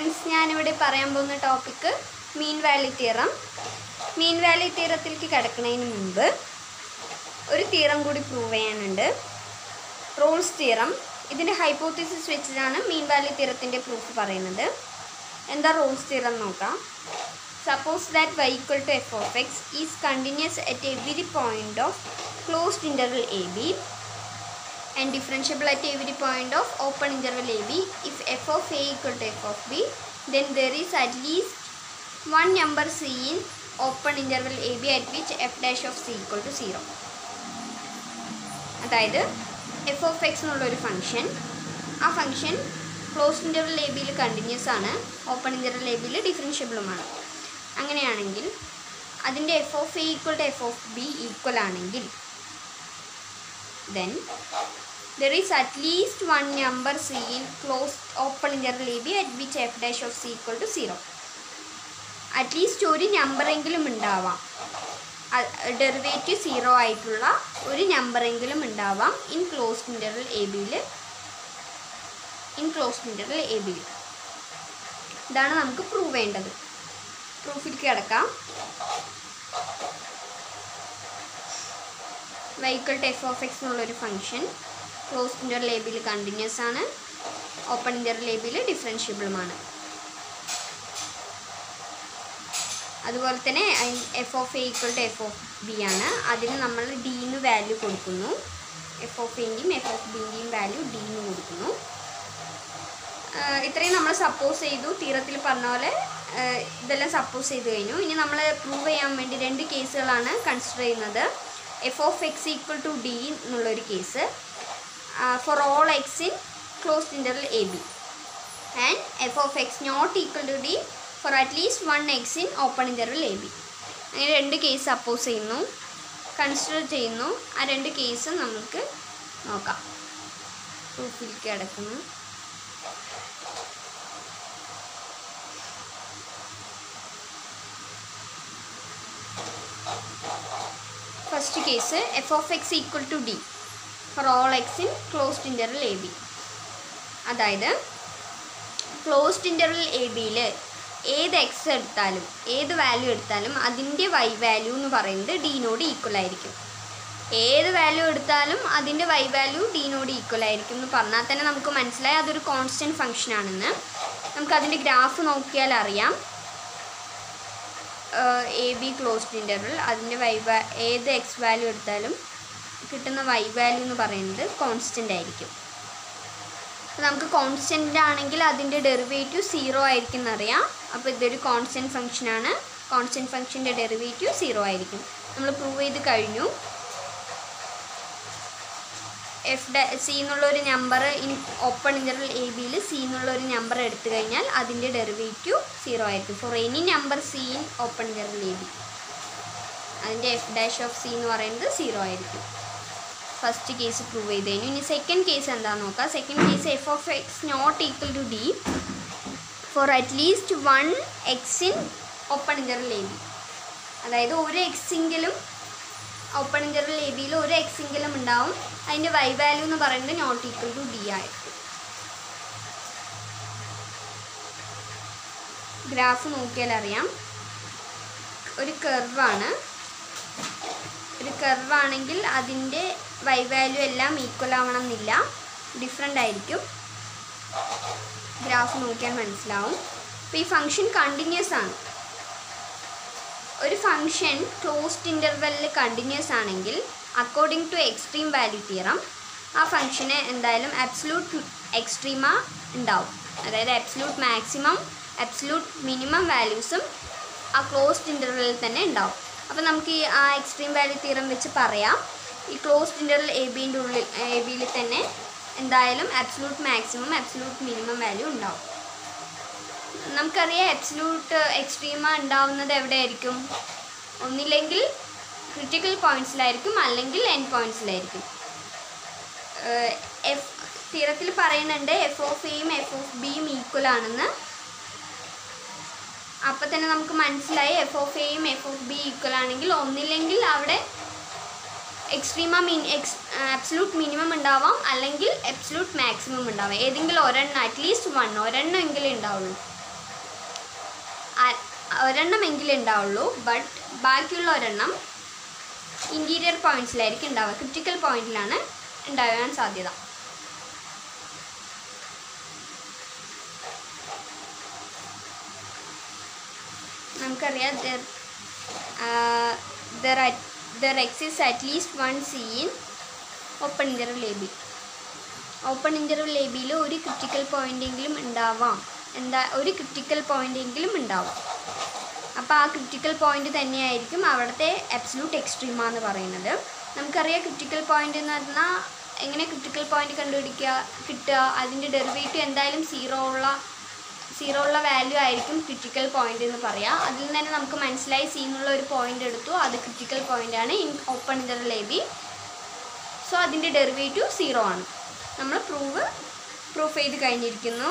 Friends, ഞാനിവിടെ പറയാൻ പോകുന്ന topic mean value theorem. Mean value തിയറത്തിലേക്ക് കിടക്കുന്നതിന് മുമ്പ് ഒരു തിയറം കൂടി പ്രൂവ് ചെയ്യാനുണ്ട്, റോൾസ് തിയറം. ഇതിൻ്റെ ഹൈപ്പോത്തിസിസ് വെച്ചിട്ടാണ് മീൻ വാലി തിയറത്തിൻ്റെ പ്രൂഫ് പറയുന്നത്. എന്താ റോൾസ് തിയറം നോക്കാം. Suppose that y equal to f of x is continuous at every point of closed interval ab and differentiable at every point of open interval ab. If f of a equal to f of b, then there is at least one number c in open interval ab at which f dash of c equal to 0. അതായത് f of x എന്നുള്ളൊരു function, ആ function closed interval a ബിയിൽ continuous ആണ്, open interval a ബിയിൽ ഡിഫറൻഷ്യബിളുമാണ്. അങ്ങനെയാണെങ്കിൽ അതിൻ്റെ f of a equal to f of b equal ആണെങ്കിൽ then there is at least one number c in closed open interval ab at which f dash of c equal to 0. At least ഒരു നമ്പറെങ്കിലും ഉണ്ടാവാം, derivative 0 ആയിട്ടുള്ള ഒരു നമ്പറെങ്കിലും ഉണ്ടാവാം in closed interval a ബിയിൽ. ഇതാണ് നമുക്ക് പ്രൂവ് ചെയ്യേണ്ടത്. പ്രൂഫിലേക്ക് കിടക്കാം. y equal to f of x എന്നുള്ളൊരു ഫംഗ്ഷൻ ക്ലോസ്ഡ് ഇൻ്റർവൽ എ ബിയിൽ കണ്ടിന്യൂസ് ആണ്, ഓപ്പൺ ഇൻ്റർവൽ എ ബിയിൽ ഡിഫറൻഷ്യബിളുമാണ്. അതുപോലെ തന്നെ f of a equal to f of b ആണ്. അതിന് നമ്മൾ ഡീന്ന് വാല്യൂ കൊടുക്കുന്നു. എഫ് ഓഫ് എൻ്റെയും എഫ് ഓഫ് ബിൻ്റെയും വാല്യൂ ഡീന്ന് കൊടുക്കുന്നു. ഇത്രയും നമ്മൾ സപ്പോസ് ചെയ്തു. തീരത്തിൽ പറഞ്ഞ പോലെ ഇതെല്ലാം സപ്പോസ് ചെയ്ത് കഴിഞ്ഞു. ഇനി നമ്മൾ പ്രൂവ് ചെയ്യാൻ വേണ്ടി രണ്ട് കേസുകളാണ് കൺസിഡർ ചെയ്യുന്നത്. F of x equal to d എന്നുള്ളൊരു case, for all x in closed interval a b, and f of x not equal to d for at least one x in open interval a b. അങ്ങനെ രണ്ട് case suppose ചെയ്യുന്നു, consider ചെയ്യുന്നു. ആ രണ്ട് കേസും നമുക്ക് നോക്കാം. പ്രൂഫിലേക്ക് കിടക്കുന്നു. First case f of x equal to d for all x in closed interval a b. അതായത് ക്ലോസ്ഡ് ഇൻ്റർവൽ എ ബിയിൽ ഏത് എക്സ് എടുത്താലും ഏത് വാല്യൂ എടുത്താലും അതിൻ്റെ വൈ വാല്യൂ എന്ന് പറയുന്നത് ഡീനോട് ഈക്വൽ ആയിരിക്കും. ഏത് വാല്യൂ എടുത്താലും അതിൻ്റെ വൈ വാല്യൂ ഡീനോട് ഈക്വൽ ആയിരിക്കും എന്ന് പറഞ്ഞാൽ തന്നെ നമുക്ക് മനസ്സിലായി അതൊരു കോൺസ്റ്റൻറ്റ് ഫംഗ്ഷൻ ആണെന്ന്. നമുക്കതിൻ്റെ ഗ്രാഫ് നോക്കിയാൽ അറിയാം. എ ബി ക്ലോസ്ഡ് ഇൻ്റർവൽ, അതിൻ്റെ ഏത് എക്സ് വാല്യൂ എടുത്താലും കിട്ടുന്ന വൈ വാല്യൂ എന്ന് പറയുന്നത് കോൺസ്റ്റൻ്റ് ആയിരിക്കും. അപ്പോൾ നമുക്ക് കോൺസ്റ്റൻ്റ് ആണെങ്കിൽ അതിൻ്റെ ഡെറിവേറ്റീവ് 0 ആയിരിക്കും എന്നറിയാം. അപ്പോൾ ഇതൊരു കോൺസ്റ്റൻറ്റ് ഫംഗ്ഷനാണ്. കോൺസ്റ്റൻറ്റ് ഫംഗ്ഷൻ്റെ ഡെറിവേറ്റീവ് 0 ആയിരിക്കും. നമ്മൾ പ്രൂവ് ചെയ്ത് കഴിഞ്ഞു. സി എന്നുള്ളൊരു number in open interval a ബിയിൽ സി എന്നുള്ളൊരു നമ്പർ എടുത്തു കഴിഞ്ഞാൽ അതിൻ്റെ ഡെറിവേറ്റീവ് 0 ആയിരിക്കും. For any number c in open interval a b അതിൻ്റെ എഫ് ഡാഷ് ഓഫ് സി എന്ന് പറയുന്നത് 0 ആയിരിക്കും. ഫസ്റ്റ് കേസ് പ്രൂവ് ചെയ്ത് കഴിഞ്ഞു. ഇനി സെക്കൻഡ് കേസ് എന്താണെന്ന് നോക്കാം. Second case f of x not equal to d for at least one x in open interval a b. അതായത് ഒരു എക്സെങ്കിലും ഓപ്പൺ ഇൻ്റർവൽ എ ബിയിൽ ഒരു എക്സെങ്കിലും ഉണ്ടാവും, അതിൻ്റെ വൈ വാല്യൂ എന്ന് പറയുന്നത് നോട്ട് ഈക്വൽ ടു ഡി ആയിരിക്കും. ഗ്രാഫ് നോക്കിയാൽ അറിയാം. ഒരു കർവാണെങ്കിൽ അതിൻ്റെ വൈ വാല്യൂ എല്ലാം ഈക്വൽ ആവണം എന്നില്ല, ഡിഫറെൻ്റ് ആയിരിക്കും. ഗ്രാഫ് നോക്കിയാൽ മനസ്സിലാവും. അപ്പോൾ ഈ ഫംഗ്ഷൻ കണ്ടിന്യൂസ് ആണ്. ഒരു ഫംഗ്ഷൻ ക്ലോസ്ഡ് ഇൻ്റർവെല്ലിൽ കണ്ടിന്യൂസ് ആണെങ്കിൽ according to extreme value theorem ആ ഫംഗ്ഷന് എന്തായാലും അബ്സല്യൂട്ട് എക്സ്ട്രീമ ഉണ്ടാവും. അതായത് അബ്സല്യൂട്ട് മാക്സിമം അബ്സല്യൂട്ട് മിനിമം വാല്യൂസും ആ ക്ലോസ്ഡ് ഇൻ്റർവെല്ലിൽ തന്നെ ഉണ്ടാവും. അപ്പോൾ നമുക്ക് ആ എക്സ്ട്രീം വാല്യൂ തിയറം വെച്ച് പറയാം, ഈ ക്ലോസ്ഡ് ഇൻ്റർവൽ എ ബിയിൽ തന്നെ എന്തായാലും absolute maximum absolute minimum value ഉണ്ടാവും. നമുക്കറിയാം അബ്സല്യൂട്ട് എക്സ്ട്രീമ ഉണ്ടാവുന്നത് എവിടെയായിരിക്കും? ഒന്നില്ലെങ്കിൽ ക്രിട്ടിക്കൽ പോയിൻറ്റ്സിലായിരിക്കും, അല്ലെങ്കിൽ എൻഡ് പോയിൻറ്റ്സിലായിരിക്കും. തിയറത്തിൽ പറയുന്നുണ്ട് എഫ് ഓഫ് എയും എഫ് ഓഫ് ബിയും ഈക്വൽ ആണെന്ന്. അപ്പോൾ തന്നെ നമുക്ക് മനസ്സിലായി എഫ് ഓഫ് എയും എഫ് ഓഫ് ബി ഈക്വൽ ആണെങ്കിൽ ഒന്നില്ലെങ്കിൽ അവിടെ അബ്സല്യൂട്ട് മിനിമം ഉണ്ടാവാം, അല്ലെങ്കിൽ അബ്സല്യൂട്ട് മാക്സിമം ഉണ്ടാവാം. ഏതെങ്കിലും ഒരെണ്ണം, അറ്റ്ലീസ്റ്റ് ഒരെണ്ണം എങ്കിലും ഉണ്ടാവുള്ളൂ. ഒരെണ്ണമെങ്കിലും ഉണ്ടാവുള്ളൂ. ബട്ട് ബാക്കിയുള്ള ഒരെണ്ണം ഇൻറ്റീരിയർ പോയിൻറ്റ്സിലായിരിക്കും ഉണ്ടാവുക. ക്രിട്ടിക്കൽ പോയിൻറ്റിലാണ് ഉണ്ടാകാൻ സാധ്യത. നമുക്കറിയാം there exists at least one C in open interval AB. Open interval a ബിയിൽ ഒരു ക്രിട്ടിക്കൽ പോയിൻ്റെങ്കിലും ഉണ്ടാവാം. ഒരു ക്രിട്ടിക്കൽ പോയിൻ്റെങ്കിലും ഉണ്ടാവാം. അപ്പോൾ ആ ക്രിട്ടിക്കൽ പോയിൻ്റ് തന്നെയായിരിക്കും അവിടുത്തെ അബ്സല്യൂട്ട് എക്സ്ട്രീമ എന്ന് പറയുന്നത്. നമുക്കറിയാം ക്രിട്ടിക്കൽ പോയിൻ്റ് എന്ന് പറഞ്ഞാൽ എങ്ങനെ ക്രിട്ടിക്കൽ പോയിൻ്റ് കിട്ടുക, അതിൻ്റെ ഡെറിവേറ്റീവ് എന്തായാലും സീറോ ഉള്ള വാല്യൂ ആയിരിക്കും ക്രിട്ടിക്കൽ പോയിൻ്റ് എന്ന് പറയാം. അതിൽ നിന്ന് തന്നെ നമുക്ക് മനസ്സിലായി സി എന്നുള്ള ഒരു പോയിൻ്റ് എടുത്തു, അത് ക്രിട്ടിക്കൽ പോയിൻ്റാണ് in open interval a b. So അതിൻ്റെ ഡെറിവേറ്റീവ് 0 ആണ്. നമ്മൾ പ്രൂഫ് ചെയ്ത് കഴിഞ്ഞിരിക്കുന്നു.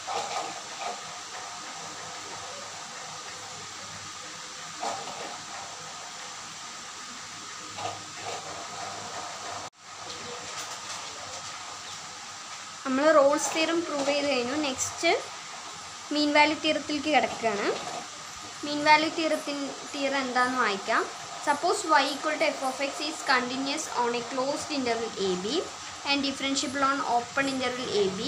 നമ്മൾ റോൾസ് തിയറം പ്രൂവ് ചെയ്ത് കഴിഞ്ഞു. നെക്സ്റ്റ് മീൻ വാല്യൂ തിയറത്തിലേക്ക് കിടക്കുകയാണ്. മീൻ വാല്യൂ തിയറം എന്താണെന്ന് വായിക്കാം. Suppose y = f of x is continuous on a closed interval AB and differentiable on open interval AB,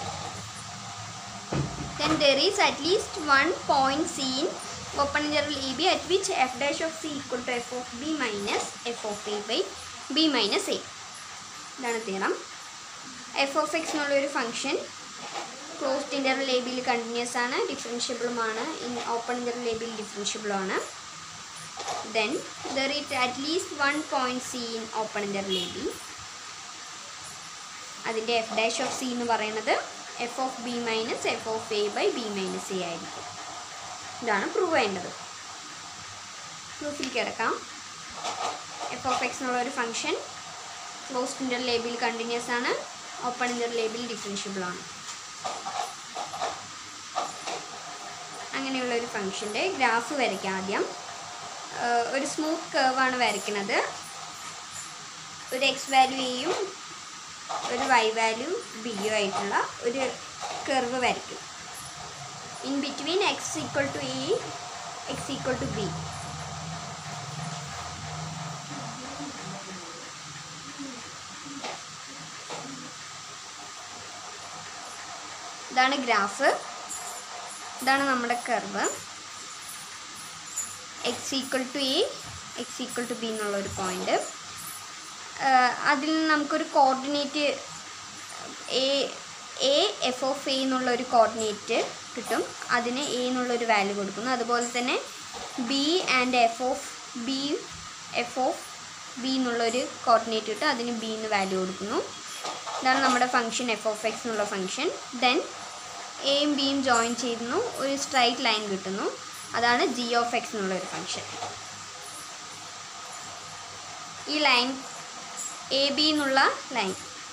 then there is at least one point C in open interval AB at which f dash of C equal to f of B minus f of A by B minus A. ഇതാണ് തിയറം. F of x എന്നുള്ളൊരു function closed interval a ബിയിൽ continuous ആണ്, ഡിഫറൻഷ്യബിളുമാണ്. In open interval a ബിയിൽ ഡിഫറൻഷ്യബിളുമാണ്. Then there is at least one point c in open interval a b. അതിൻ്റെ f dash of c എന്ന് പറയുന്നത് f of b minus f of a by b minus a ആയിരിക്കും. ഇതാണ് prove ചെയ്യേണ്ടത്. പ്രൂഫിൽ കിടക്കാം. എഫ് ഓഫ് എക്സ് എന്നുള്ളൊരു function closed interval a ബിയിൽ കണ്ടിന്യൂസ് ആണ്, ഓപ്പൺ ഇൻ്റർവൽ എ ബിയിൽ ഡിഫറൻഷ്യബിളാണ്. അങ്ങനെയുള്ളൊരു ഫംഗ്ഷൻ്റെ ഗ്രാഫ് വരയ്ക്കാം. ആദ്യം ഒരു സ്മൂത്ത് കർവാണ് വരയ്ക്കുന്നത്. ഒരു എക്സ് വാല്യൂ എയും ഒരു വൈ വാല്യൂ ബിയും ആയിട്ടുള്ള ഒരു കർവ് വരയ്ക്കും. In between x equal to a, x equal to b. ഇതാണ് ഗ്രാഫ്. ഇതാണ് നമ്മുടെ curve. X equal to a, x equal to b എന്നുള്ളൊരു പോയിൻ്റ്. അതിൽ നമുക്കൊരു coordinate a f of a എന്നുള്ളൊരു കോർഡിനേറ്റ് കിട്ടും. അതിന് എ എന്നുള്ളൊരു വാല്യൂ കൊടുക്കുന്നു. അതുപോലെ തന്നെ b and f of b എന്നുള്ളൊരു കോർഡിനേറ്റ് കിട്ടും. അതിന് ബി എന്ന് വാല്യൂ കൊടുക്കുന്നു. ഇതാണ് നമ്മുടെ ഫംഗ്ഷൻ എഫ് ഓഫ് എക്സ് എന്നുള്ള ഫംഗ്ഷൻ. ദെൻ എയും ബിയും ജോയിൻ ചെയ്യുന്നു, ഒരു സ്ട്രൈറ്റ് ലൈൻ കിട്ടുന്നു. അതാണ് ജി ഓഫ് എക്സ് എന്നുള്ളൊരു ഫംഗ്ഷൻ. ഈ ലൈൻ എ ബി എന്നുള്ള ലൈൻ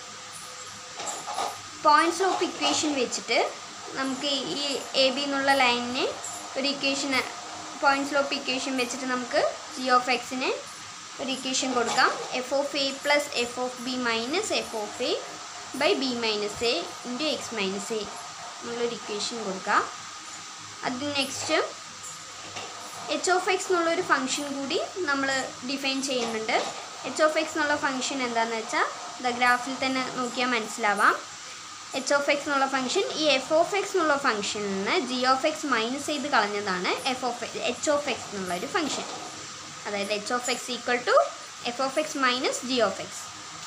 പോയിൻറ്റ്സ് ഓഫ് ഇക്വേഷൻ വെച്ചിട്ട് നമുക്ക് ഈ എ ബി എന്നുള്ള ലൈനിനെ ഒരു ഇക്വേഷൻ, പോയിൻറ്റ്സ് ഓഫ് ഇക്വേഷൻ വെച്ചിട്ട് നമുക്ക് ജി ഓഫ് എക്സിനെ ഒരു ഇക്വേഷൻ കൊടുക്കാം. F of a plus f of b minus f of a by b minus a into x minus a എന്നുള്ളൊരു ഇക്വേഷൻ കൊടുക്കാം. അത് നെക്സ്റ്റ് എച്ച് ഓഫ് എക്സ് എന്നുള്ളൊരു function കൂടി നമ്മൾ ഡിഫൈൻ ചെയ്യുന്നുണ്ട്. എച്ച് ഓഫ് എക്സ് എന്നുള്ള ഫംഗ്ഷൻ എന്താണെന്ന് വെച്ചാൽ ഗ്രാഫിൽ തന്നെ നോക്കിയാൽ മനസ്സിലാവാം. എച്ച് ഓഫ് എക്സ് എന്നുള്ള ഫംഗ്ഷൻ ഈ എഫ് ഓഫ് എക്സ് എന്നുള്ള ഫംഗ്ഷനിൽ നിന്ന് ജി ഓഫ് എക്സ് മൈനസ് ചെയ്ത് കളഞ്ഞതാണ് എച്ച് ഓഫ് എക്സ് എന്നുള്ളൊരു ഫംഗ്ഷൻ. അതായത് h of x equal to f of x minus g of x.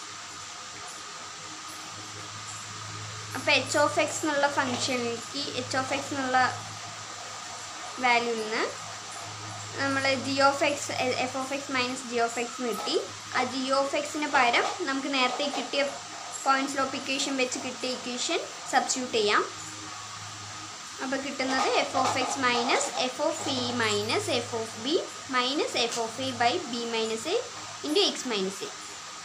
അപ്പോൾ എച്ച് ഓഫ് എക്സ് എന്നുള്ള ഫംഗ്ഷനിലേക്ക് എച്ച് ഓഫ് എക്സ് എന്നുള്ള വാല്യൂവിൽ നിന്ന് നമ്മൾ g of x f of x minus g of x കിട്ടി. ആ ജി ഓഫ് എക്സിന് പകരം നമുക്ക് നേരത്തെ കിട്ടിയ പോയിൻറ്റ്സ് ഓഫ് ഇക്വേഷൻ വെച്ച് കിട്ടിയ ഇക്വേഷൻ സബ്സ്റ്റിറ്റ്യൂട്ട് ചെയ്യാം. അപ്പോൾ കിട്ടുന്നത് f of x minus f of a minus f of b minus f of a by b minus a into x minus a.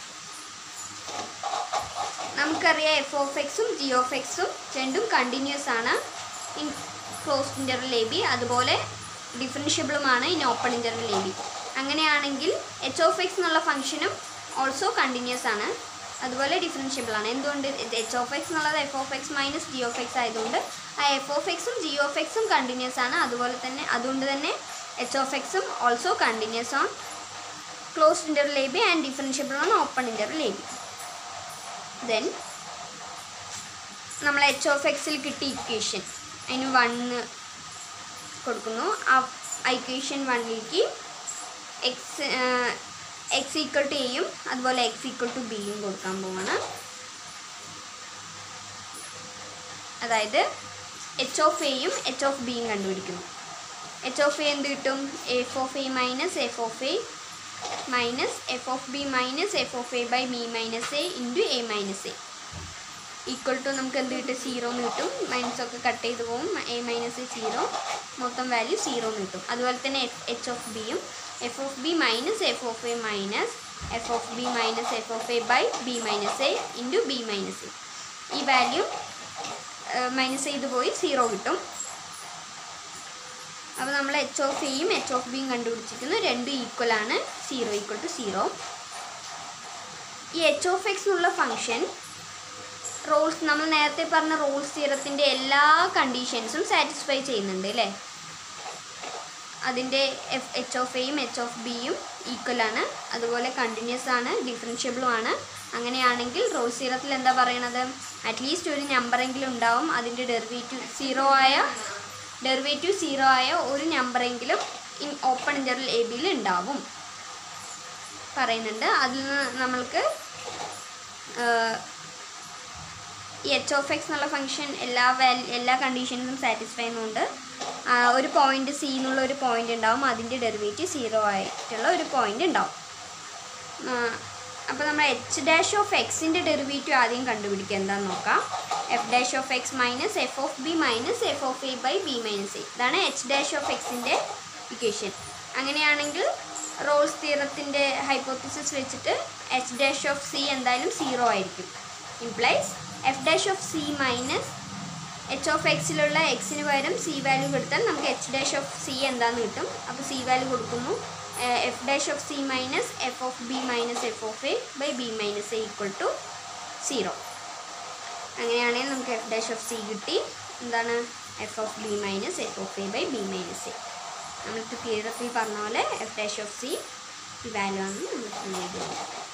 നമുക്കറിയാം എഫ് ഓഫ് എക്സും ജി ഓഫ് എക്സും രണ്ടും continuous ആണ് in closed interval a b, അതുപോലെ ഡിഫറൻഷ്യബിളുമാണ് in open interval a b. അങ്ങനെയാണെങ്കിൽ h of x എന്നുള്ള ഫംഗ്ഷനും ഓൾസോ കണ്ടിന്യൂസ് ആണ്, അതുപോലെ ഡിഫറൻഷ്യബിൾ ആണ്. എന്തുകൊണ്ട്? എച്ച് ഓഫ് എക്സ് എന്നുള്ളത് f of x minus g of x ആയതുകൊണ്ട് ആ എഫ് ഓഫ് എക്സും ജി ഓഫ് എക്സും കണ്ടിന്യൂസ് ആണ്. അതുകൊണ്ട് തന്നെ എച്ച് ഓഫ് എക്സും also continuous on closed interval a b and differentiable on open interval a b. Then നമ്മൾ എച്ച് ഓഫ് എക്സിൽ കിട്ടിയ ഇക്വേഷൻ അതിന് 1 കൊടുക്കുന്നു. ആ ഇക്വേഷൻ 1ലേക്ക് എക്സ് ഈക്വൽ ടു എയും അതുപോലെ എക്സ് ഈക്വൽ ടു ബിയും കൊടുക്കാൻ പോവാണ്. അതായത് എച്ച് ഓഫ് എയും എച്ച് ഓഫ് ബിയും കണ്ടുപിടിക്കുന്നു. എച്ച് ഓഫ് എ എന്ത് കിട്ടും? F of a minus f of a minus f of b minus f of a by b minus a into a minus a equal to നമുക്ക് എന്ത് കിട്ടും? 0 എന്ന് കിട്ടും. മൈനസൊക്കെ കട്ട് ചെയ്ത് പോകും. എ മൈനസ് 0, മൊത്തം വാല്യൂ 0 എന്ന് കിട്ടും. അതുപോലെ തന്നെ എച്ച് ഓഫ് ബിയും f of b minus f of a minus f of b minus f of a by b minus a into b minus a. ഈ വാല്യൂ മൈനസ് ചെയ്ത് പോയി 0 കിട്ടും. അപ്പോൾ നമ്മൾ എച്ച് ഓഫ് എയും എച്ച് ഓഫ് ബിയും കണ്ടുപിടിച്ചിരിക്കുന്നു. രണ്ടും ഈക്വൽ ആണ്. 0 ഈക്വൽ ടു 0. ഈ എച്ച് ഓഫ് എക്സ് എന്നുള്ള ഫംഗ്ഷൻ നമ്മൾ നേരത്തെ പറഞ്ഞ റോൾസ് തിയറത്തിൻ്റെ എല്ലാ കണ്ടീഷൻസും സാറ്റിസ്ഫൈ ചെയ്യുന്നുണ്ട് അല്ലേ? അതിൻ്റെ എച്ച് ഓഫ് എയും എച്ച് ഓഫ് ബിയും ഈക്വൽ ആണ്, അതുപോലെ കണ്ടിന്യൂസ് ആണ്, ഡിഫറൻഷ്യബിളും ആണ്. അങ്ങനെയാണെങ്കിൽ റോൾസ് തിയറത്തിൽ എന്താ പറയണത്? അറ്റ്ലീസ്റ്റ് ഒരു നമ്പറെങ്കിലും ഉണ്ടാവും അതിൻ്റെ ഡെറിവേറ്റീവ് 0 ആയ ഒരു നമ്പറെങ്കിലും ഓപ്പൺ ഇൻ്റർവൽ എ ബിയിൽ ഉണ്ടാവും പറയുന്നുണ്ട്. അതിൽ നിന്ന് നമ്മൾക്ക് ഈ എച്ച് ഓഫ് എക്സ് എന്നുള്ള ഫംഗ്ഷൻ എല്ലാ കണ്ടീഷൻസും സാറ്റിസ്ഫൈ ചെയ്യുന്നുണ്ട്. ഒരു പോയിൻ്റ് സി എന്നുള്ള ഒരു പോയിൻ്റ് ഉണ്ടാവും, അതിൻ്റെ ഡെറിവേറ്റീവ് 0 ആയിട്ടുള്ള ഒരു പോയിൻ്റ് ഉണ്ടാവും. അപ്പോൾ നമ്മൾ എച്ച് ഡാഷ് ഓഫ് എക്സിൻ്റെ ഡെറിവേറ്റീവ് ആദ്യം കണ്ടുപിടിക്കുക. എന്താണെന്ന് നോക്കാം. F dash of x minus f of b minus f of a by b minus a. ഇതാണ് എച്ച് ഡാഷ് ഓഫ് എക്സിൻ്റെ ഇക്വേഷൻ. അങ്ങനെയാണെങ്കിൽ റോൾസ് തിയറത്തിൻ്റെ ഹൈപ്പോത്തിസിസ് വെച്ചിട്ട് എച്ച് ഡാഷ് ഓഫ് സി എന്തായാലും 0 ആയിരിക്കും. Implies f dash of c minus h of എക്സിലുള്ള എക്സിന് പകരം സി വാല്യൂ കൊടുത്താൽ നമുക്ക് എച്ച് ഡാഷ് ഓഫ് സി എന്താണെന്ന് കിട്ടും. അപ്പോൾ സി വാല്യൂ കൊടുക്കുന്നു. F dash of c minus f of b minus f of a by b minus a equal to 0. അങ്ങനെയാണെങ്കിൽ നമുക്ക് എഫ് ഡാഷ് ഓഫ് സി കിട്ടി. എന്താണ്? F of b minus f of a by b minus a. നമ്മൾക്ക് തിയറത്തിൽ പറഞ്ഞ പോലെ f dash of c ഈ value ആണ് നമ്മൾ